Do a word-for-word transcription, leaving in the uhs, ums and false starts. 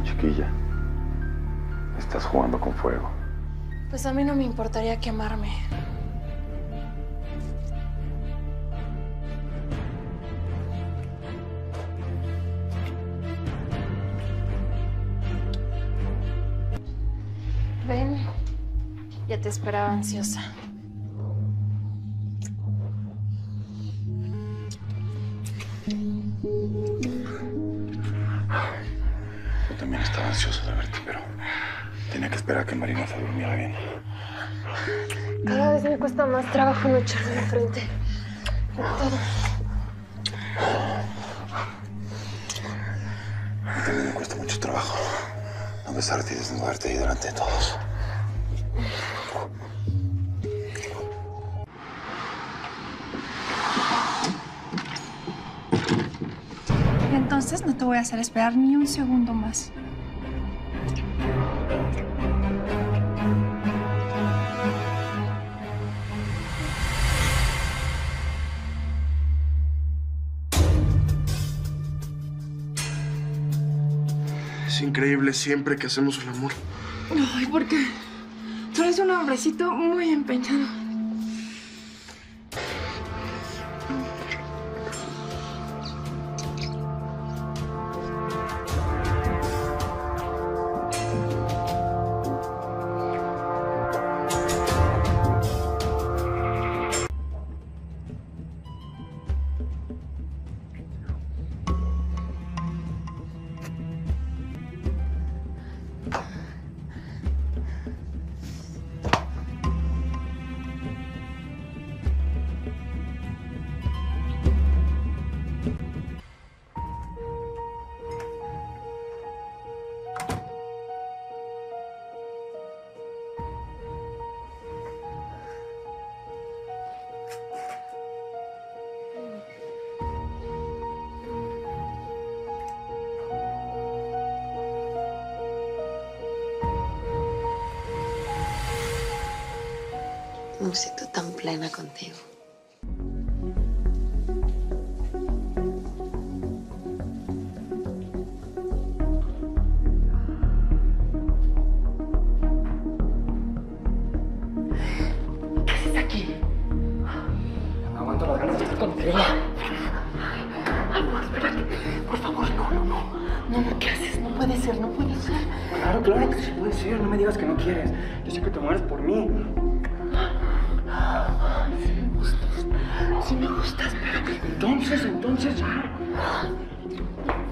Chiquilla, estás jugando con fuego. Pues a mí no me importaría quemarme. Ven, ya te esperaba ansiosa. Yo también estaba ansioso de verte, pero tenía que esperar a que Marina se durmiera bien. Cada vez me cuesta más trabajo no echarme de frente. Todo. A mí también me cuesta mucho trabajo no besarte y desnudarte ahí delante de todos. Entonces no te voy a hacer esperar ni un segundo más. Es increíble siempre que hacemos el amor. Ay, ¿por qué? Tú eres un hombrecito muy empeñado. Me siento tan plena contigo. ¿Qué haces aquí? No aguanto las ganas de estar contigo. Ay, no, espérate. Por favor, no, no, no. No, no, ¿qué haces? No puede ser, no puede ser. Claro, claro que sí puede ser. No me digas que no quieres. Yo sé que te mueres por mí. Sí me gustas. Sí me gustas, pero... Entonces, entonces ya.